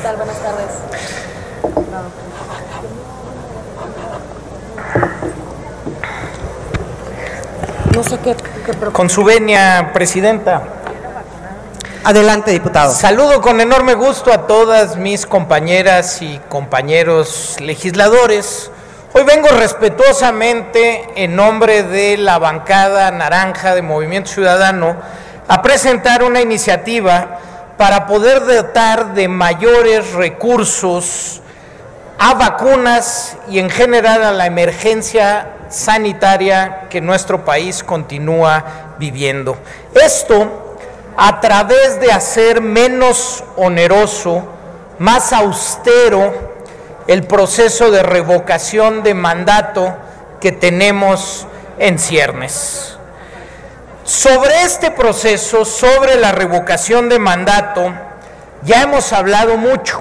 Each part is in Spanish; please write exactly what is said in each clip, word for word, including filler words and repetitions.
tal? Buenas tardes. No sé qué, qué Con su venia, presidenta. Adelante, diputado. Saludo con enorme gusto a todas mis compañeras y compañeros legisladores. Hoy vengo respetuosamente en nombre de la bancada naranja de Movimiento Ciudadano a presentar una iniciativa para poder dotar de mayores recursos a vacunas y en general a la emergencia sanitaria que nuestro país continúa viviendo. Esto a través de hacer menos oneroso, más austero el proceso de revocación de mandato que tenemos en ciernes. Sobre este proceso, sobre la revocación de mandato, ya hemos hablado mucho.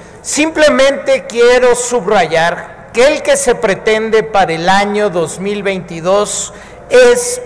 Simplemente quiero subrayar que el que se pretende para el año dos mil veintidós es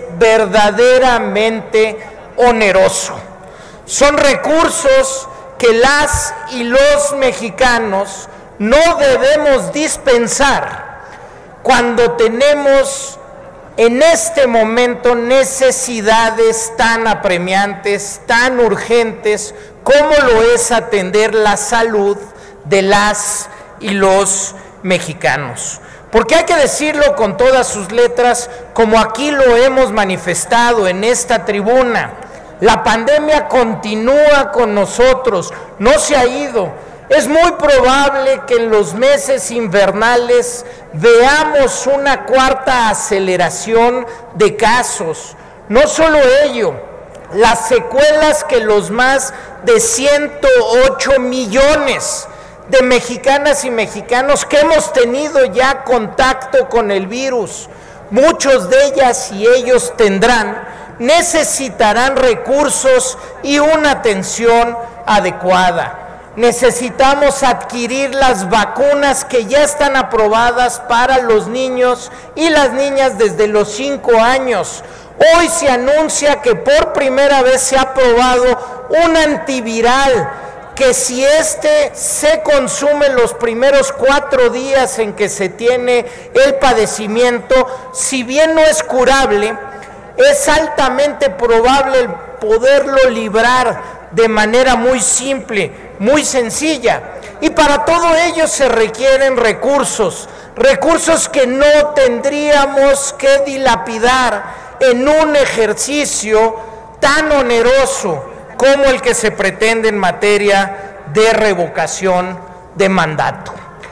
verdaderamente oneroso. Son recursos que las y los mexicanos no debemos dispensar cuando tenemos en este momento necesidades tan apremiantes, tan urgentes, como lo es atender la salud de las y los mexicanos. Porque hay que decirlo con todas sus letras, como aquí lo hemos manifestado en esta tribuna, la pandemia continúa con nosotros, no se ha ido. Es muy probable que en los meses invernales veamos una cuarta aceleración de casos. No solo ello, las secuelas que los más de ciento ocho millones de mexicanas y mexicanos que hemos tenido ya contacto con el virus, muchos de ellas y ellos tendrán, necesitarán recursos y una atención adecuada. Necesitamos adquirir las vacunas que ya están aprobadas para los niños y las niñas desde los cinco años. Hoy se anuncia que por primera vez se ha aprobado un antiviral que si este se consume los primeros cuatro días en que se tiene el padecimiento, si bien no es curable, es altamente probable el poderlo librar de manera muy simple, muy sencilla. Y para todo ello se requieren recursos, recursos que no tendríamos que dilapidar en un ejercicio tan oneroso como el que se pretende en materia de revocación de mandato.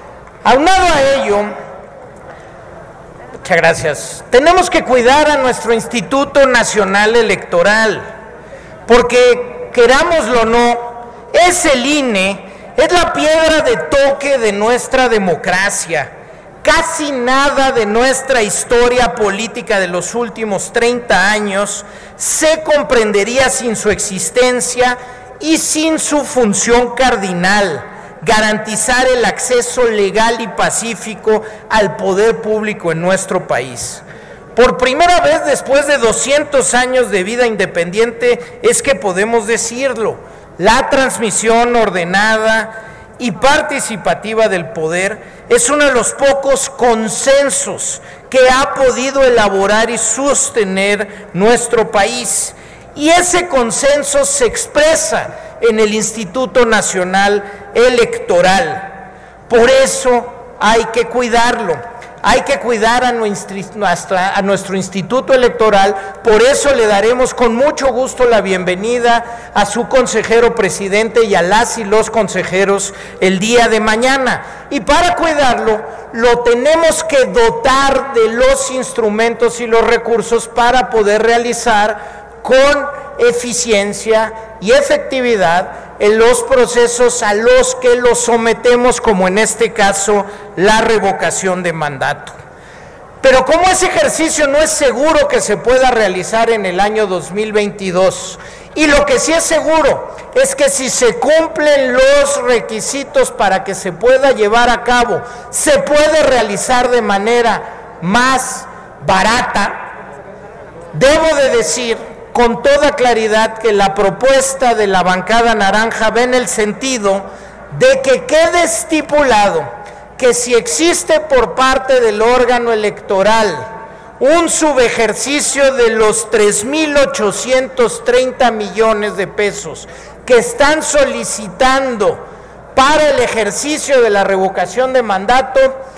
Aunado a ello, muchas gracias, tenemos que cuidar a nuestro Instituto Nacional Electoral, porque querámoslo o no, es el I N E, es la piedra de toque de nuestra democracia. Casi nada de nuestra historia política de los últimos treinta años se comprendería sin su existencia y sin su función cardinal, garantizar el acceso legal y pacífico al poder público en nuestro país. Por primera vez después de doscientos años de vida independiente es que podemos decirlo, la transmisión ordenada y participativa del poder es uno de los pocos consensos que ha podido elaborar y sostener nuestro país. Y ese consenso se expresa en el Instituto Nacional Electoral. Por eso hay que cuidarlo. Hay que cuidar a nuestra, a nuestro Instituto Electoral, por eso le daremos con mucho gusto la bienvenida a su consejero presidente y a las y los consejeros el día de mañana. Y para cuidarlo, lo tenemos que dotar de los instrumentos y los recursos para poder realizar con eficiencia y efectividad en los procesos a los que los sometemos, como en este caso la revocación de mandato. Pero como ese ejercicio no es seguro que se pueda realizar en el año dos mil veintidós, y lo que sí es seguro es que si se cumplen los requisitos para que se pueda llevar a cabo, se puede realizar de manera más barata, debo de decir con toda claridad que la propuesta de la bancada naranja va en el sentido de que quede estipulado que si existe por parte del órgano electoral un subejercicio de los tres mil ochocientos treinta millones de pesos que están solicitando para el ejercicio de la revocación de mandato,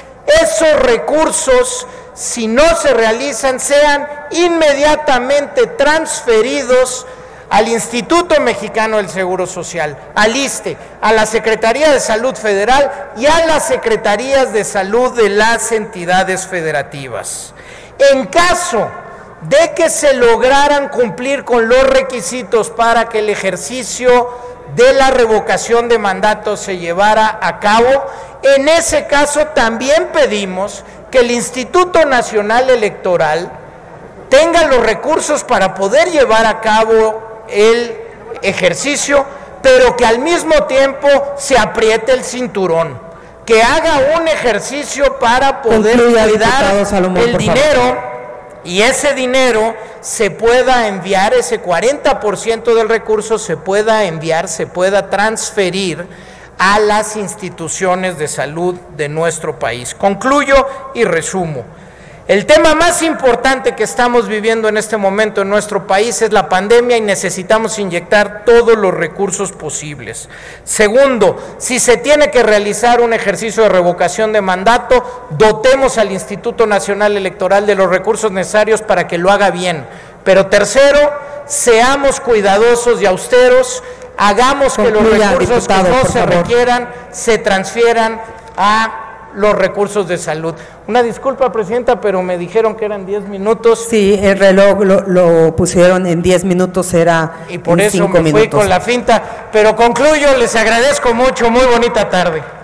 esos recursos, si no se realizan, sean inmediatamente transferidos al Instituto Mexicano del Seguro Social, al I S S S T E, a la Secretaría de Salud Federal y a las Secretarías de Salud de las entidades federativas. En caso de que se lograran cumplir con los requisitos para que el ejercicio de la revocación de mandato se llevara a cabo, en ese caso también pedimos que el Instituto Nacional Electoral tenga los recursos para poder llevar a cabo el ejercicio, pero que al mismo tiempo se apriete el cinturón, que haga un ejercicio para poder Concluya, cuidar diputado Salomón, el por dinero favor. Y ese dinero se pueda enviar, ese cuarenta por ciento del recurso se pueda enviar, se pueda transferir a las instituciones de salud de nuestro país. Concluyo y resumo. El tema más importante que estamos viviendo en este momento en nuestro país es la pandemia y necesitamos inyectar todos los recursos posibles. Segundo, si se tiene que realizar un ejercicio de revocación de mandato, dotemos al Instituto Nacional Electoral de los recursos necesarios para que lo haga bien. Pero tercero, seamos cuidadosos y austeros, hagamos que los Concluya, recursos diputado, que no por se favor. requieran se transfieran a los recursos de salud. Una disculpa, Presidenta, pero me dijeron que eran diez minutos. Sí, el reloj lo, lo pusieron en diez minutos, era Y por en eso cinco me fui minutos. con la finta. Pero concluyo, les agradezco mucho, muy bonita tarde.